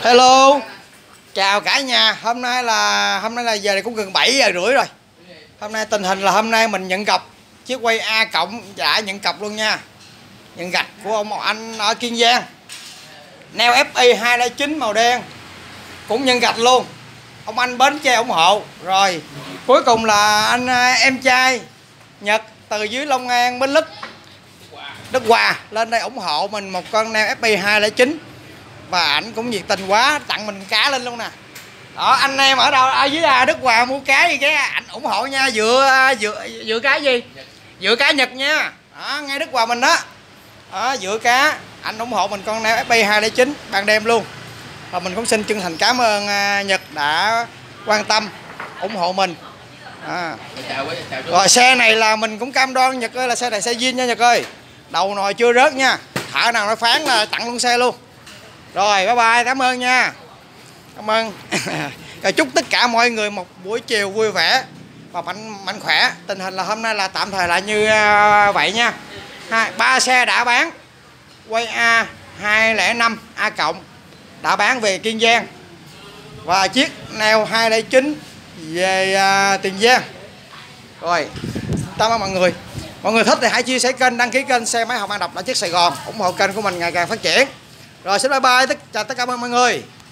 Hello, chào cả nhà. Hôm nay là giờ này cũng gần 7 giờ rưỡi rồi. Hôm nay tình hình là hôm nay mình nhận cọc chiếc quay A cộng đã nhận cọc luôn nha. Nhận gạch của ông anh ở Kiên Giang. Neo FI 209 màu đen cũng nhận gạch luôn. Ông anh Bến Tre ủng hộ. Rồi, cuối cùng là anh em trai Nhật từ dưới Long An Bến Lức Đức Hòa lên đây ủng hộ mình một con Neo FI 209. Và ảnh cũng nhiệt tình quá, tặng mình cá lên luôn nè. Đó, anh em ở đâu ở dưới Đức Hòa mua cá gì cái ảnh ủng hộ nha. Dựa cá gì? Dựa cá Nhật nha. Đó, ngay Đức Hòa mình đó. Đó, dựa cá anh ủng hộ mình con Neo FI 209 ban đêm luôn. Và mình cũng xin chân thành cảm ơn Nhật đã quan tâm ủng hộ mình. Rồi xe này là mình cũng cam đoan Nhật ơi, là xe này xe zin nha Nhật ơi. Đầu nồi chưa rớt nha. Thợ nào nó phán là tặng luôn xe luôn. Rồi, bye bye, cảm ơn nha. Cảm ơn. Rồi chúc tất cả mọi người một buổi chiều vui vẻ và mạnh khỏe. Tình hình là hôm nay là tạm thời là như vậy nha. 3 xe đã bán. Quay A 205 A cộng đã bán về Kiên Giang. Và chiếc Neo 209 về Tiền Giang. Rồi, cảm ơn mọi người. Mọi người thích thì hãy chia sẻ kênh, đăng ký kênh Xe Máy Hồng An Độc Đã Chiếc Sài Gòn, ủng hộ kênh của mình ngày càng phát triển. Rồi xin bye bye, chào tất cả mọi người.